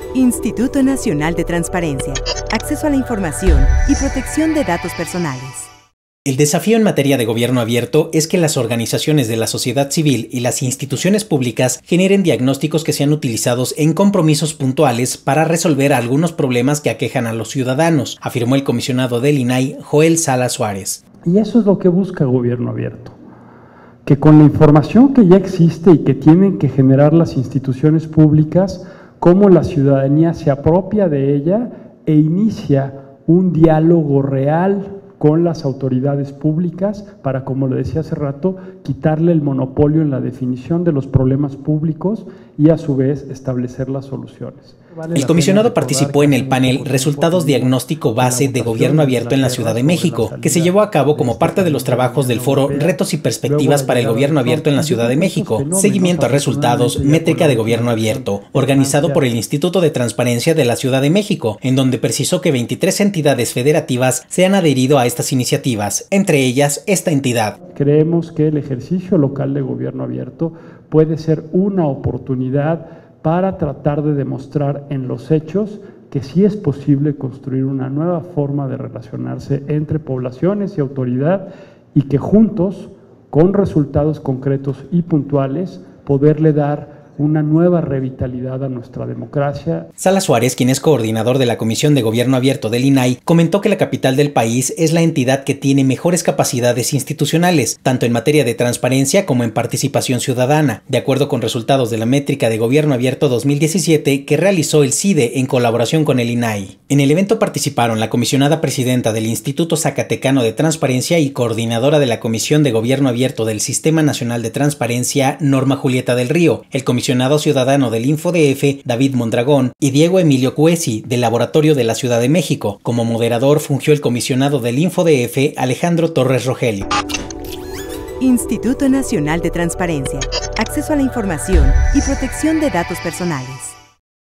Instituto Nacional de Transparencia, Acceso a la Información y Protección de Datos Personales. El desafío en materia de gobierno abierto es que las organizaciones de la sociedad civil y las instituciones públicas generen diagnósticos que sean utilizados en compromisos puntuales para resolver algunos problemas que aquejan a los ciudadanos, afirmó el comisionado del INAI, Joel Salas Suárez. Y eso es lo que busca Gobierno Abierto, que con la información que ya existe y que tienen que generar las instituciones públicas, cómo la ciudadanía se apropia de ella e inicia un diálogo real con las autoridades públicas para, como le decía hace rato, quitarle el monopolio en la definición de los problemas públicos y a su vez establecer las soluciones. El comisionado participó en el panel Resultados Diagnóstico Base de Gobierno Abierto en la Ciudad de México, que se llevó a cabo como parte de los trabajos del foro Retos y Perspectivas para el Gobierno Abierto en la Ciudad de México, Seguimiento a Resultados, Métrica de Gobierno Abierto, organizado por el Instituto de Transparencia de la Ciudad de México, en donde precisó que 23 entidades federativas se han adherido a estas iniciativas, entre ellas esta entidad. Creemos que el ejercicio local de gobierno abierto puede ser una oportunidad para tratar de demostrar en los hechos que sí es posible construir una nueva forma de relacionarse entre poblaciones y autoridad y que juntos, con resultados concretos y puntuales, poderle dar una nueva revitalidad a nuestra democracia. Salas Suárez, quien es coordinador de la Comisión de Gobierno Abierto del INAI, comentó que la capital del país es la entidad que tiene mejores capacidades institucionales, tanto en materia de transparencia como en participación ciudadana, de acuerdo con resultados de la Métrica de Gobierno Abierto 2017 que realizó el CIDE en colaboración con el INAI. En el evento participaron la comisionada presidenta del Instituto Zacatecano de Transparencia y coordinadora de la Comisión de Gobierno Abierto del Sistema Nacional de Transparencia, Norma Julieta del Río, el comisionado ciudadano del InfoDF, David Mondragón, y Diego Emilio Cuesi, del Laboratorio de la Ciudad de México. Como moderador fungió el comisionado del InfoDF, Alejandro Torres Rogelio. Instituto Nacional de Transparencia, Acceso a la Información y Protección de Datos Personales.